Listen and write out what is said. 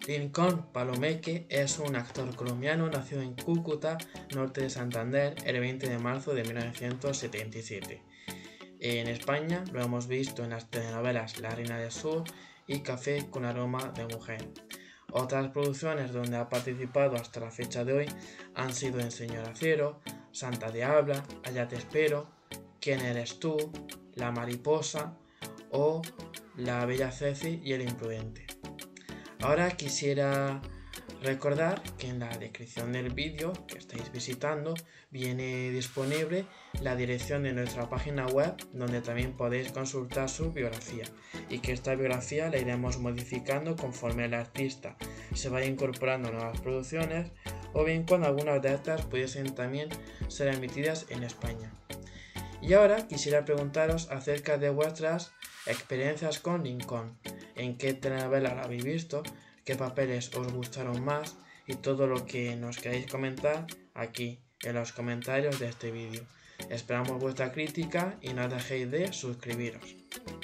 Lincoln Palomeque es un actor colombiano nacido en Cúcuta, norte de Santander, el 20 de marzo de 1977. En España lo hemos visto en las telenovelas La Reina del Sur y Café con aroma de mujer. Otras producciones donde ha participado hasta la fecha de hoy han sido En Señora Cielo, Santa Diabla, Allá te espero, ¿Quién eres tú?, La mariposa o La bella Ceci y El imprudente. Ahora quisiera recordar que en la descripción del vídeo que estáis visitando viene disponible la dirección de nuestra página web, donde también podéis consultar su biografía, y que esta biografía la iremos modificando conforme el artista se vaya incorporando a nuevas producciones, o bien cuando algunas de estas pudiesen también ser emitidas en España. Y ahora quisiera preguntaros acerca de vuestras experiencias con Lincoln, en qué telenovela la habéis visto, qué papeles os gustaron más y todo lo que nos queráis comentar aquí en los comentarios de este vídeo. Esperamos vuestra crítica y no dejéis de suscribiros.